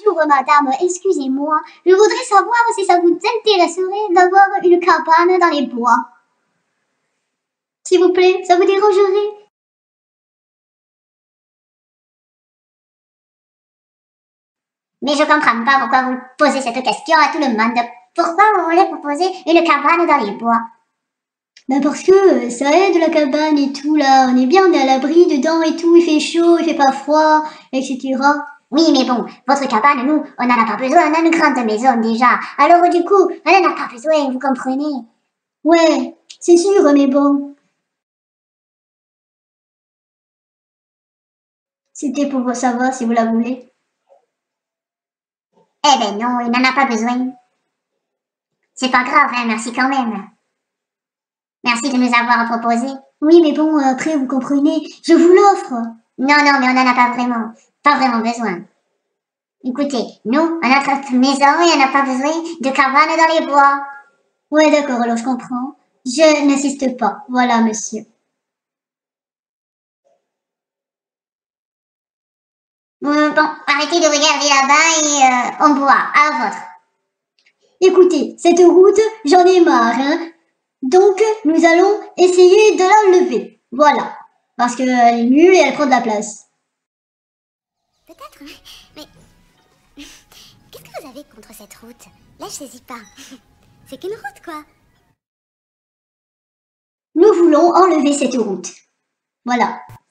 Bonjour madame, excusez-moi. Je voudrais savoir si ça vous intéresserait d'avoir une cabane dans les bois. S'il vous plaît, ça vous dérangerait? Mais je comprends pas pourquoi vous posez cette question à tout le monde. Pourquoi vous voulez proposer une cabane dans les bois? Ben parce que ça aide la cabane et tout là, on est bien, on est à l'abri dedans et tout, il fait chaud, il fait pas froid, etc. Oui mais bon, votre cabane, nous, on n'en a pas besoin, on a une grande maison déjà. Alors du coup, on n'en a pas besoin, vous comprenez? Ouais, c'est sûr, mais bon. C'était pour savoir si vous la voulez. Eh ben non, il n'en a pas besoin. C'est pas grave, hein, merci quand même. Merci de nous avoir proposé. Oui, mais bon, après, vous comprenez, je vous l'offre. Non, non, mais on n'en a pas vraiment besoin. Écoutez, nous, on a notre maison et on n'a pas besoin de cabane dans les bois. Ouais, d'accord, alors je comprends. Je n'insiste pas. Voilà, monsieur. Bon, arrêtez de regarder là-bas et on boit. À la vôtre. Écoutez, cette route, j'en ai marre, hein. Donc, nous allons essayer de l'enlever. Voilà. Parce qu'elle est nulle et elle prend de la place. Peut-être, mais qu'est-ce que vous avez contre cette route? Là, je saisis pas. C'est qu'une route, quoi. Nous voulons enlever cette route. Voilà.